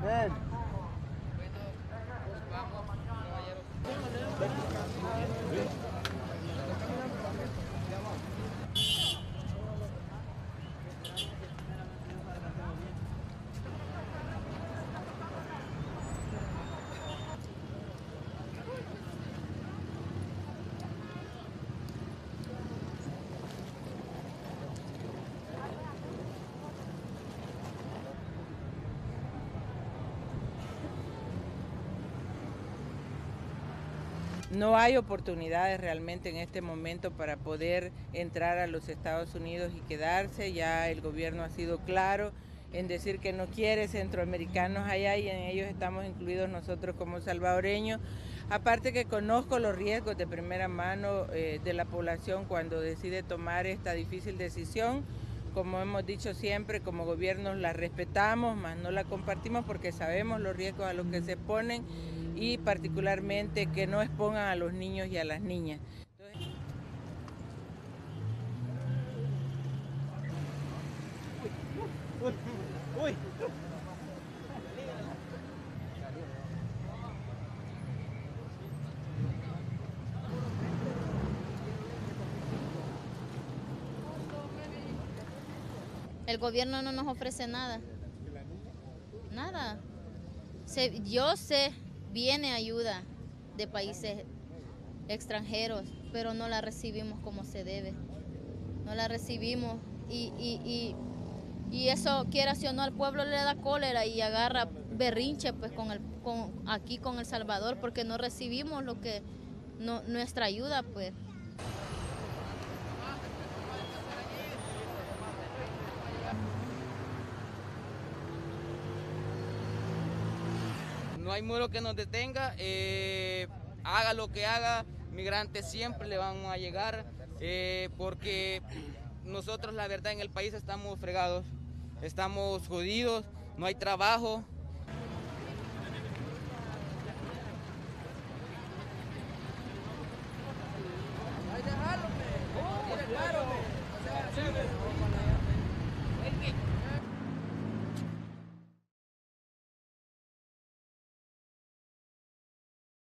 Ven. No hay oportunidades realmente en este momento para poder entrar a los Estados Unidos y quedarse. Ya el gobierno ha sido claro en decir que no quiere centroamericanos allá y en ellos estamos incluidos nosotros como salvadoreños. Aparte que conozco los riesgos de primera mano de la población cuando decide tomar esta difícil decisión. Como hemos dicho siempre, como gobiernos la respetamos, mas no la compartimos porque sabemos los riesgos a los que se exponen y particularmente que no expongan a los niños y a las niñas. Uy. El gobierno no nos ofrece nada. Nada. Yo sé, viene ayuda de países extranjeros, pero no la recibimos como se debe. No la recibimos y eso, quieras o no, al pueblo le da cólera y agarra berrinche pues aquí con El Salvador porque no recibimos lo que nuestra ayuda pues. No hay muro que nos detenga, haga lo que haga, migrantes siempre le van a llegar, porque nosotros la verdad en el país estamos fregados, estamos jodidos, no hay trabajo,